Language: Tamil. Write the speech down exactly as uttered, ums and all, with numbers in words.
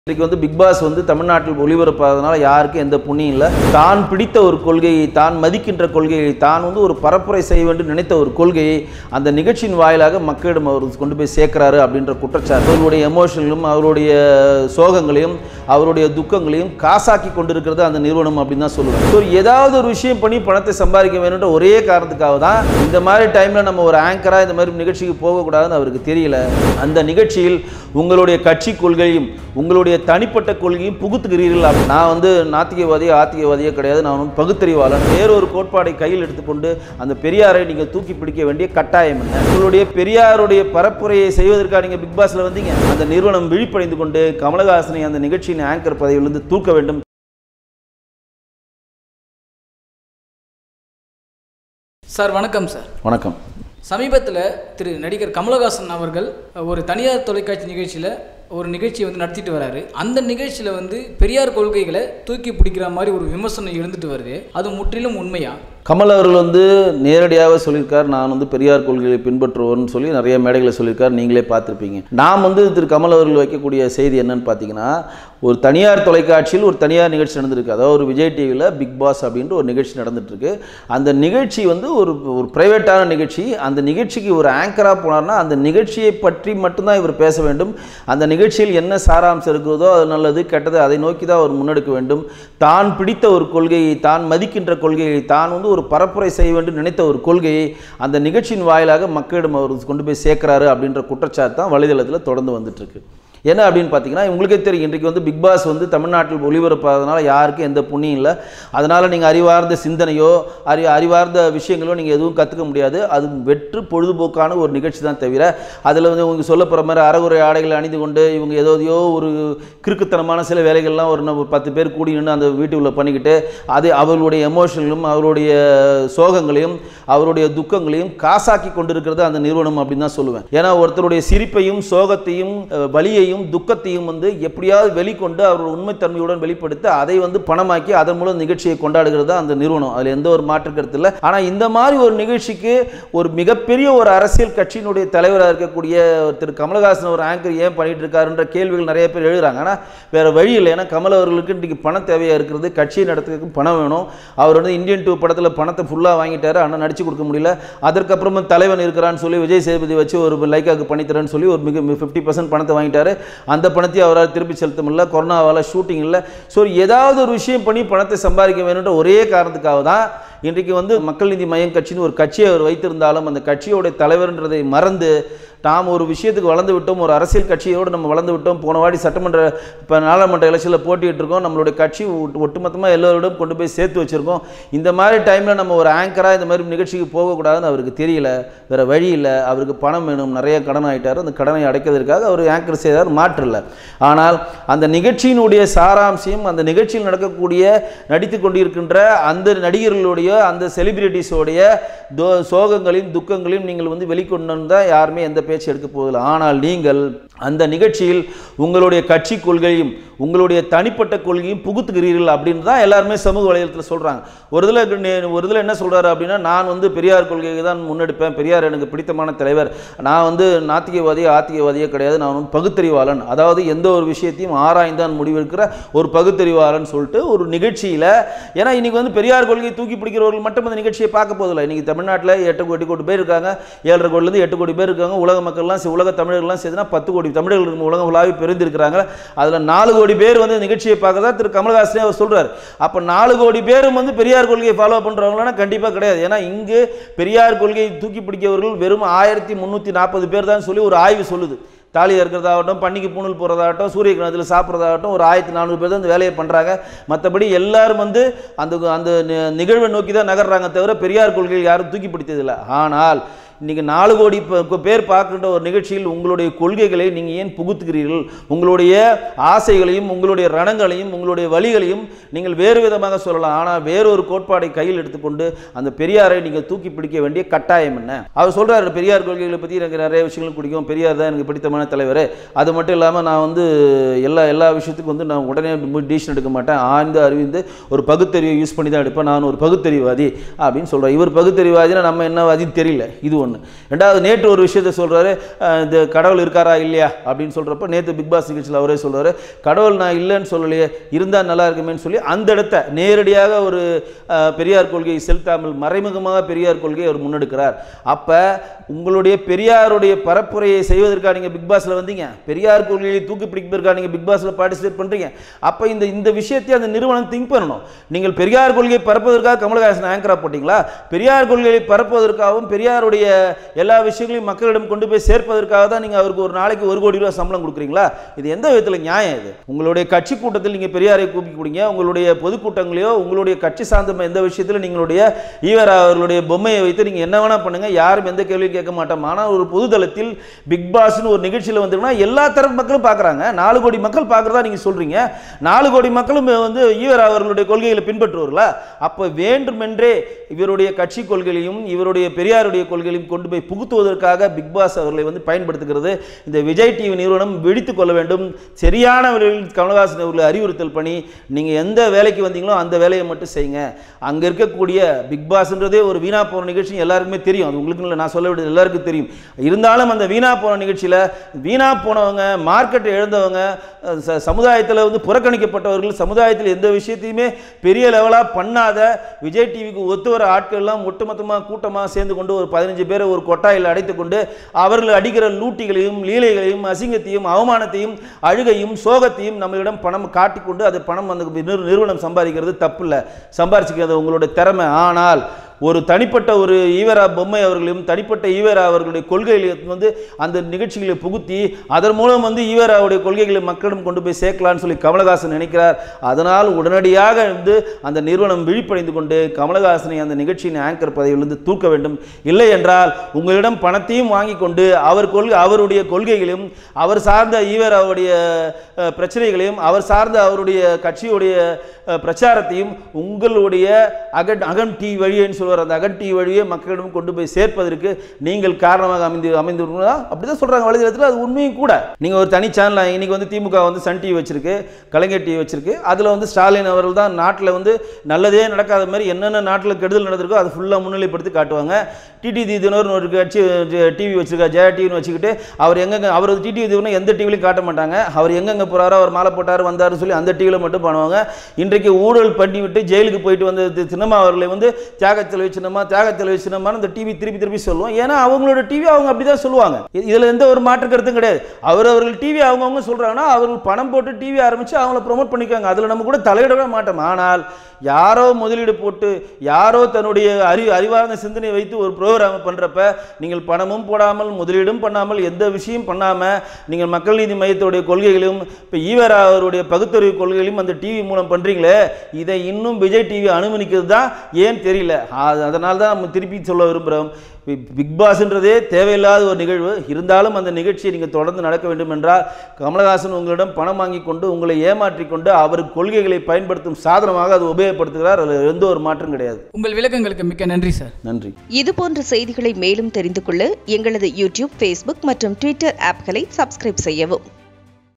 இன்னைக்கு வந்து பிக் பாஸ் வந்து தமிழ்நாட்டில் ஒளிபரப்பாதனால யாருக்கும் எந்த புண்ணியம் இல்லை. தான் பிடித்த ஒரு கொள்கையை, தான் மதிக்கின்ற கொள்கையை, தான் வந்து ஒரு பரப்புரை செய்ய வேண்டும் நினைத்த ஒரு கொள்கையை அந்த நிகழ்ச்சியின் வாயிலாக மக்களிடம் அவர் கொண்டு போய் சேர்க்கிறாரு அப்படின்ற குற்றச்சாட்டு. அவருடைய எமோஷனலும் அவருடைய சோகங்களையும் அவருடைய துக்கங்களையும் காசாக்கி கொண்டிருக்கிறது அந்த நிறுவனம் அப்படின்னு தான் சொல்லுவேன். ஸோ ஏதாவது ஒரு விஷயம் பண்ணி பணத்தை சம்பாதிக்க வேணுன்ற ஒரே காரணத்துக்காக தான் இந்த மாதிரி டைமில் நம்ம ஒரு ஆங்கராக இந்த மாதிரி நிகழ்ச்சிக்கு போகக்கூடாதுன்னு அவருக்கு தெரியல. அந்த நிகழ்ச்சியில் உங்களுடைய கட்சி கொள்கையும் உங்களுடைய தனிப்பட்ட கொள்கையும் புகுத்துகிறீர்கள். நான் வந்து நாத்திகவாதியோ ஆத்திகவாதியோ கிடையாது, நான் வந்து பகுத்தறிவாளன். வேறொரு கோட்பாடை கையில் எடுத்துக்கொண்டு அந்த பெரியாரை நீங்கள் தூக்கி பிடிக்க வேண்டிய கட்டாயம் என்ன? உங்களுடைய பெரியாருடைய பரப்புரையை செய்வதற்காக நீங்கள் பிக் பாஸ்ல வந்தீங்க. அந்த நிறுவனம் விழிப்படைந்து கொண்டு கமலஹாசனை அந்த நிகழ்ச்சியின் ஆங்கர் பதவியிலிருந்து தூக்க வேண்டும். சார் வணக்கம். சார் வணக்கம். சமீபத்தில் திரு நடிகர் கமலஹாசன் அவர்கள் ஒரு தனியார் தொலைக்காட்சி நிகழ்ச்சியில் ஒரு நிகழ்ச்சியை வந்து நடத்திட்டு வராரு. அந்த நிகழ்ச்சியில் வந்து பெரியார் கொள்கைகளை தூக்கி பிடிக்கிற மாதிரி ஒரு விமர்சனம் இருந்துட்டு வருது. அது முற்றிலும் உண்மையா? கமல் அவர்கள் வந்து நேரடியாக சொல்லியிருக்கார், நான் வந்து பெரியார் கொள்கையை பின்பற்றுவோன்னு சொல்லி நிறைய மேடைகளை சொல்லியிருக்கார். நீங்களே பார்த்துருப்பீங்க. நாம் வந்து திரு கமல் அவர்கள் வைக்கக்கூடிய செய்தி என்னன்னு பார்த்தீங்கன்னா, ஒரு தனியார் தொலைக்காட்சியில் ஒரு தனியார் நிகழ்ச்சி நடந்திருக்கு. அதாவது ஒரு விஜய் டிவியில் பிக் பாஸ் அப்படின்ற ஒரு நிகழ்ச்சி நடந்துட்டுருக்கு. அந்த நிகழ்ச்சி வந்து ஒரு ஒரு ப்ரைவேட்டான நிகழ்ச்சி. அந்த நிகழ்ச்சிக்கு ஒரு ஆங்கராக போனார்னா அந்த நிகழ்ச்சியை பற்றி மட்டும்தான் இவர் பேச வேண்டும். அந்த நிகழ்ச்சியில் என்ன சாராம்சம் இருக்கிறதோ அது நல்லது கெட்டது அதை நோக்கி தான் அவர் முன்னெடுக்க வேண்டும். தான் பிடித்த ஒரு கொள்கையை, தான் மதிக்கின்ற கொள்கையை, தான் வந்து ஒரு பரப்புரை செய்ய வேண்டும் நினைத்த ஒரு கொள்கையை அந்த நிகழ்ச்சியின் வாயிலாக மக்களிடம் அவர் கொண்டு போய் சேர்க்கிறாரு அப்படின்ற குற்றச்சாட்டு தான் வலைதளத்தில் தொடர்ந்து வந்துட்டு இருக்கு. என்ன அப்படின்னு பார்த்தீங்கன்னா, உங்களுக்கே தெரியும், இன்றைக்கு வந்து பிக் பாஸ் வந்து தமிழ்நாட்டில் ஒளிபரப்பாதனால யாருக்கும் எந்த புண்ணியம் இல்லை. அதனால் நீங்கள் அறிவார்ந்த சிந்தனையோ அறி அறிவார்ந்த விஷயங்களோ நீங்கள் எதுவும் கற்றுக்க முடியாது. அது வெற்று பொழுதுபோக்கான ஒரு நிகழ்ச்சி தான் தவிர அதில் வந்து உங்களுக்கு சொல்ல போகிற மாதிரி அறகுறை ஆடைகளை அணிந்து கொண்டு இவங்க ஏதோதையோ ஒரு கிறுக்குத்தனமான சில வேலைகள்லாம் ஒரு பத்து பேர் கூடி நின்று அந்த வீட்டுக்குள்ளே பண்ணிக்கிட்டு அது அவர்களுடைய எமோஷனலும் அவருடைய சோகங்களையும் அவருடைய துக்கங்களையும் காசாக்கி கொண்டிருக்கிறது அந்த நிறுவனம் அப்படின்னு தான் சொல்லுவேன். ஏன்னா ஒருத்தருடைய சிரிப்பையும் சோகத்தையும் வலியையும் துக்கத்தையும் வந்து எப்படியாவது வெளிக்கொண்டு அவரோட உண்மைத்தன்மையுடன் வெளிப்படுத்தி அதை வந்து பணமாக்கி அதன் மூலம் நிகழ்ச்சியை கொண்டாடுகிறது அந்த நிறுவனம். அதில் எந்த ஒரு மாற்று கருத்து இல்லை. ஆனால் இந்த மாதிரி ஒரு நிகழ்ச்சிக்கு ஒரு மிகப்பெரிய ஒரு அரசியல் கட்சியினுடைய தலைவராக இருக்கக்கூடிய திரு கமலஹாசன் ஒரு ஆங்கர் ஏன் பண்ணிட்டு இருக்காருன்ற கேள்விகள் நிறைய பேர் எழுதுறாங்க. ஆனால் வேற வழி இல்லை. ஏன்னா கமல் அவர்களுக்கு இன்றைக்கு பண தேவையாக இருக்கிறது. கட்சியை நடத்துறதுக்கு பணம் வேணும். அவர் வந்து இந்தியன் டூ படத்தில் பணத்தை ஃபுல்லாக வாங்கிட்டாரு. ஆனால் நடிச்சு கொடுக்க முடியல. அதற்கப்புறமா தலைவன் இருக்கிறான்னு சொல்லி விஜய் சேதுபதி வச்சு ஒரு லைக்காக்கு பண்ணித்தரேன்னு சொல்லி ஒரு மிக ஃபிஃப்டி பர்சன்ட் பணத்தை வாங்கிட்டாரு. அந்த பணத்தை அவரால் திருப்பி செலுத்த முடியல. கொரோனாவால் ஷூட்டிங் இல்லை. ஸோ ஏதாவது ஒரு விஷயம் பண்ணி பணத்தை சம்பாதிக்க வேணுன்ற ஒரே காரணத்துக்காக தான் இன்றைக்கு வந்து மக்கள் நீதி மையம் கட்சின்னு ஒரு கட்சியை அவர் வைத்திருந்தாலும் அந்த கட்சியோடைய தலைவர்ன்றதை மறந்து நாம் ஒரு விஷயத்துக்கு வளர்ந்து விட்டோம். ஒரு அரசியல் கட்சியோடு நம்ம வளர்ந்து விட்டோம். போன வாடி சட்டமன்ற இப்போ நாடாளுமன்ற எலெக்ஷனில் போட்டிட்டு இருக்கோம். நம்மளுடைய கட்சி ஒட்டுமொத்தமாக எல்லோரிடம் கொண்டு போய் சேர்த்து வச்சுருக்கோம். இந்த மாதிரி டைமில் நம்ம ஒரு ஆங்கராக இந்த மாதிரி நிகழ்ச்சிக்கு போகக்கூடாதுன்னு அவருக்கு தெரியல. வேறு வழி இல்லை. அவருக்கு பணம் வேணும். நிறைய கடன் ஆகிட்டார். அந்த கடனை அடைக்கிறதுக்காக அவர் ஆங்கர் செய்தார். மாற்றில்லை. ஆனால் அந்த நிகழ்ச்சியினுடைய சாராம்சம், அந்த நிகழ்ச்சியில் நடக்கக்கூடிய நடித்து கொண்டிருக்கின்ற அந்த நடிகர்களுடைய அந்த செலிபிரிட்டிஸோடைய சோகங்களையும் துக்கங்களையும் நீங்கள் வந்து வெளிக்கொண்டு வந்தால் யாருமே எந்த பேச்சு எடுக்க போவதில்லை. ஆனால் நீங்கள் அந்த நிகழ்ச்சியில் உங்களுடைய கட்சி கொள்கையும் உங்களுடைய தனிப்பட்ட கொள்கையும் புகுத்துகிறீர்கள் அப்படின்னு தான் எல்லாருமே சமூக வலைதளத்தில் சொல்கிறாங்க. ஒரு இதில் ஒரு இதில் என்ன சொல்கிறாரு அப்படின்னா, நான் வந்து பெரியார் கொள்கையை தான் முன்னெடுப்பேன். பெரியார் எனக்கு பிடித்தமான தலைவர். நான் வந்து நாத்திகவாதியோ ஆத்திகவாதியோ கிடையாது, நான் வந்து பகுத்தறிவாளன். அதாவது எந்த ஒரு விஷயத்தையும் ஆராய்ந்தான் முடிவெடுக்கிற ஒரு பகுத்தறிவாளன் சொல்லிட்டு ஒரு நிகழ்ச்சியில், ஏன்னா இன்றைக்கி வந்து பெரியார் கொள்கையை தூக்கி பிடிக்கிறவர்கள் மட்டும் அந்த நிகழ்ச்சியை பார்க்க போதில்லை. இன்றைக்கி தமிழ்நாட்டில் எட்டு கோடி கோடி பேர் இருக்காங்க. ஏழரை கோடிலேருந்து எட்டு கோடி பேர் இருக்காங்க. உலக மக்கள்லாம் உலக தமிழர்கள்லாம் சேர்த்துனா பத்து கோடி தமிழர்கள் உலகம் உலாவி பெருந்திருக்கிறாங்க. அதில் நாலு கோடி பேர் வந்து நிகழ்ச்சியை பார்க்கறதா திரு கமலஹாசனே அவர் சொல்றாரு. அப்ப நாலு கோடி பேரும் வந்து பெரியார் கொள்கையை ஃபாலோ பண்றவங்களா கண்டிப்பா கிடையாது. ஏன்னா இங்கு பெரியார் கொள்கையை தூக்கி பிடிக்கிறவர்கள் வெறும் ஆயிரத்தி முன்னூத்தி நாற்பது பேர் தான் சொல்லி ஒரு ஆய்வு சொல்லுது. தாலி இருக்கிறதாகட்டும், பண்ணிக்கு பூணல் போகிறதாகட்டும், சூரிய கிரகணத்தில் சாப்பிட்றதாகட்டும் ஒரு ஆயிரத்தி நானூறு பேர் தான் இந்த வேலையை பண்ணுறாங்க. மற்றபடி எல்லாரும் வந்து அந்த அந்த நிகழ்வை நோக்கி தான் நகர்றாங்க தவிர பெரியார் கொள்கையை யாரும் தூக்கி பிடித்ததில்லை. ஆனால் இன்றைக்கி நாலு கோடி பேர் பார்க்கின்ற ஒரு நிகழ்ச்சியில் உங்களுடைய கொள்கைகளை நீங்கள் ஏன் புகுத்துகிறீர்கள்? உங்களுடைய ஆசைகளையும் உங்களுடைய ரணங்களையும் உங்களுடைய வழிகளையும் நீங்கள் வேறு விதமாக சொல்லலாம். ஆனால் வேறொரு கோட்பாடை கையில் எடுத்துக்கொண்டு அந்த பெரியாரை நீங்கள் தூக்கி பிடிக்க வேண்டிய கட்டாயம் என்ன? அவர் சொல்கிறார், பெரியார் கொள்கைகளை பற்றி எனக்கு நிறைய விஷயங்கள் பிடிக்கும். பெரியார் தான் எனக்கு பிடித்தமான தலைவர். அது மட்டும் இல்லாமல் நான் வந்து எல்லா எல்லா விஷயத்துக்கும் வந்து நான் உடனே டிசிஷன் எடுக்க மாட்டேன். ஆய்ந்து அறிவிந்து ஒரு பகுத்தறிவை யூஸ் பண்ணி தான் எடுப்பேன். நான் ஒரு பகுத்தறிவாதி அப்படின்னு சொல்கிறேன். இவர் பகுத்தறிவாதினா நம்ம என்னவாதின்னு தெரியல. இது ஒன்று. ஒன்று. ரெண்டாவது நேற்று ஒரு விஷயத்தை சொல்கிறாரு, இந்த கடவுள் இருக்காரா இல்லையா அப்படின்னு சொல்கிறப்ப நேற்று பிக் பாஸ் நிகழ்ச்சியில் அவரே சொல்கிறாரு, கடவுள் நான் இல்லைன்னு சொல்லலையே, இருந்தால் நல்லா இருக்குமேன்னு சொல்லி அந்த இடத்த நேரடியாக ஒரு பெரியார் கொள்கையை செலுத்தாமல் மறைமுகமாக பெரியார் கொள்கையை அவர் முன்னெடுக்கிறார். அப்போ உங்களுடைய பெரியாருடைய பரப்புரையை செய்வதற்காக நீங்கள் பிக் பாஸில் வந்தீங்க, பெரியார் கொள்கையை தூக்கி பிடிப்பதற்காக நீங்கள் பிக் பாஸில் பார்ட்டிசிபேட் பண்ணுறீங்க. அப்போ இந்த இந்த விஷயத்தை அந்த நிறுவனம் திங்க் பண்ணணும். நீங்கள் பெரியார் கொள்கையை பரப்புவதற்காக கமலஹாசன் ஆங்கரா போட்டிங்களா? பெரியார் கொள்கையை பரப்புவதற்காகவும் பெரியாருடைய எல்லா விஷயங்களையும் மக்களிடம் கொண்டு போய் சேர்ப்பதற்காக தான் நீங்கள் அவருக்கு ஒரு நாளைக்கு ஒரு கோடி ரூபாய் சம்பளம் கொடுக்குறீங்களா? இது எந்த விதத்தில் நியாயம்? இது உங்களுடைய கட்சி கூட்டத்தில் நீங்கள் பெரியாரை கூப்பி கொடுங்க, உங்களுடைய பொதுக்கூட்டங்களையோ உங்களுடைய கட்சி சார்ந்த எந்த விஷயத்தில் நீங்களுடைய ஈவர் அவர்களுடைய பொம்மையை வைத்து நீங்கள் என்ன வேணா பண்ணுங்க, யாரும் எந்த கேள்வியும் கேட்க மாட்டோம். ஆனால் ஒரு பொதுதளத்தில் பிக் பாஸ்னு ஒரு நிகழ்ச்சியில் வந்துன்னா எல்லா தரப்பு மக்களும் பார்க்குறாங்க. நாலு கோடி மக்கள் பார்க்குறதா நீங்கள் சொல்கிறீங்க. நாலு கோடி மக்களும் வந்து ஈவர் அவர்களுடைய கொள்கைகளை பின்பற்றுவார்களா? அப்போ வேண்டுமென்றே இவருடைய கட்சி கொள்கைகளையும் இவருடைய பெரியாருடைய கொள்கைகளையும் கொண்டு போய் புகுத்துவதற்காக பிக் பாஸ் அவர்களை வந்து பயன்படுத்துகிறது. இந்த விஜய் டிவி நிறுவனம் வெடித்துக் கொள்ள வேண்டும். சரியான கமலஹாசன் அவர்களை அறிவுறுத்தல் பண்ணி நீங்கள் எந்த வேலைக்கு வந்தீங்களோ அந்த வேலையை மட்டும் செய்யுங்க. அங்கே இருக்கக்கூடிய பிக் பாஸ்ன்றதே ஒரு வீணா போன நிகழ்ச்சி எல்லாருக்குமே தெரியும். அது உங்களுக்கு இல்லை, நான் சொல்ல வேண்டியது எல்லாருக்கும் தெரியும். இருந்தாலும் அந்த வீணா போன நிகழ்ச்சியில் வீணா போனவங்க, மார்க்கெட்டை இழந்தவங்க, சமுதாயத்தில் வந்து புறக்கணிக்கப்பட்டவர்கள், சமுதாயத்தில் எந்த விஷயத்தையுமே பெரிய லெவலாக பண்ணாத விஜய் டிவிக்கு ஒத்து வர ஆட்கள்லாம் ஒட்டுமொத்தமாக கூட்டமாக சேர்ந்து கொண்டு ஒரு பதினஞ்சு பேரை ஒரு கொட்டாயில் அடைத்து கொண்டு அவர்கள் அடிக்கிற லூட்டிகளையும் லீலைகளையும் அசிங்கத்தையும் அவமானத்தையும் அழுகையும் சோகத்தையும் நம்மளிடம் பணம் காட்டிக்கொண்டு அது பணம் அந்த நிறுவனம் சம்பாதிக்கிறது தப்பு இல்லை, சம்பாதிச்சுக்கிறது உங்களோட திறமை. ஆனால் ஒரு தனிப்பட்ட ஒரு ஈவரா பொம்மை அவர்களையும் தனிப்பட்ட ஈவரா அவர்களுடைய கொள்கைகளை வந்து அந்த நிகழ்ச்சிகளை புகுத்தி அதன் மூலம் வந்து ஈவராவுடைய கொள்கைகளை மக்களிடம் கொண்டு போய் சேர்க்கலான்னு சொல்லி கமலஹாசன் நினைக்கிறார். அதனால் உடனடியாக வந்து அந்த நிறுவனம் விழிப்படைந்து கொண்டு கமலஹாசனை அந்த நிகழ்ச்சியின் ஆங்கர் பதவியிலிருந்து தூக்க வேண்டும். இல்லை என்றால் உங்களிடம் பணத்தையும் வாங்கி கொண்டு அவர் கொள்கை அவருடைய கொள்கைகளையும் அவர் சார்ந்த ஈவராவுடைய பிரச்சனைகளையும் அவர் சார்ந்த அவருடைய கட்சியுடைய பிரச்சாரத்தையும் உங்களுடைய அகன் அகன் டி வழியேன்னு சொல்வார், அந்த அகன் டி வழியே மக்களிடம் கொண்டு போய் சேர்ப்பதற்கு நீங்கள் காரணமாக அமைந்து அமைந்து அப்படிதான் சொல்றாங்க வலைதளத்தில். அது உண்மையும் கூட. நீங்க ஒரு தனி சேனல் இன்னைக்கு வந்து திமுக வந்து சன் டிவி வச்சிருக்கு, கலைஞர் டிவி வச்சிருக்கு. அதுல வந்து ஸ்டாலின் அவர்கள் தான் நாட்டில் வந்து நல்லதே நடக்காத மாதிரி என்னென்ன நாட்டில் கெடுதல் நடந்திருக்கோ அதை ஃபுல்லாக முன்னிலைப்படுத்தி காட்டுவாங்க. டிடி தினகரன் ஒரு கட்சி டிவி வச்சிருக்கா, ஜெயா டிவின்னு வச்சுக்கிட்டு அவர் எங்கெங்க அவர் டிடி தினகரன் எந்த டிவிலையும் காட்ட மாட்டாங்க. அவர் எங்கெங்க போறாரோ அவர் மாலை போட்டார் வந்தாருன்னு சொல்லி அந்த டிவியில் மட்டும் பண்ணுவாங்க. இன்றைக்கு ஊழல் பண்ணி விட்டு ஜெயிலுக்கு போயிட்டு வந்த சின்னம்மா அவர்களை வந்து தியாக தலைவி சின்னம்மா தியாக தலைவி சின்னம்மான்னு அந்த டிவி திருப்பி திருப்பி சொல்லுவோம். ஏன்னா அவங்களோட டிவி அவங்க அப்படிதான் சொல்லுவாங்க. இதுல எந்த ஒரு மாற்று கருத்தும் கிடையாது. அவர் அவர்கள் டிவி அவங்கவுங்க சொல்றாங்கன்னா அவர்கள் பணம் போட்டு டிவி ஆரம்பிச்சு அவங்கள ப்ரொமோட் பண்ணிக்காங்க. அதுல நம்ம கூட தலையிடவே மாட்டோம். ஆனால் யாரோ முதலீடு போட்டு யாரோ தன்னுடைய அறி அறிவார்ந்த சிந்தனை வைத்து ஒரு ப்ரோக்ராம் பண்றப்ப நீங்கள் பணமும் போடாமல் முதலீடும் பண்ணாமல் எந்த விஷயம் பண்ணாம நீங்கள் மக்கள் நீதி மையத்துடைய கொள்கைகளையும் இப்போ ஈவரா அவருடைய பகுத்தறிவு கொள்கைகளையும் அந்த டிவி மூலம் பண்றீங்களே, இதை இன்னும் விஜய் டிவி அனுமதிக்கிறது தான் ஏன் தெரியல. அதனால தான் நம்ம திருப்பி சொல்ல விரும்புகிறோம், பிக் பாஸ்ன்றதே தேவையில்லாத ஒரு நிகழ்வு. இருந்தாலும் அந்த நிகழ்ச்சியை நீங்கள் தொடர்ந்து நடக்க வேண்டும் என்றால் கமலஹாசன் உங்களிடம் பணம் வாங்கி கொண்டு உங்களை ஏமாற்றி கொண்டு அவர் கொள்கைகளை பயன்படுத்தும் சாதனமாக அது உபயோகப்படுத்துகிறார். அதில் எந்த ஒரு மாற்றம் கிடையாது. உங்கள் விளக்கங்களுக்கு மிக்க நன்றி சார். நன்றி. இது போன்ற செய்திகளை மேலும் தெரிந்து கொள்ள எங்களது யூடியூப், ஃபேஸ்புக் மற்றும் ட்விட்டர் ஆப்களை சப்ஸ்கிரைப் செய்யவும்.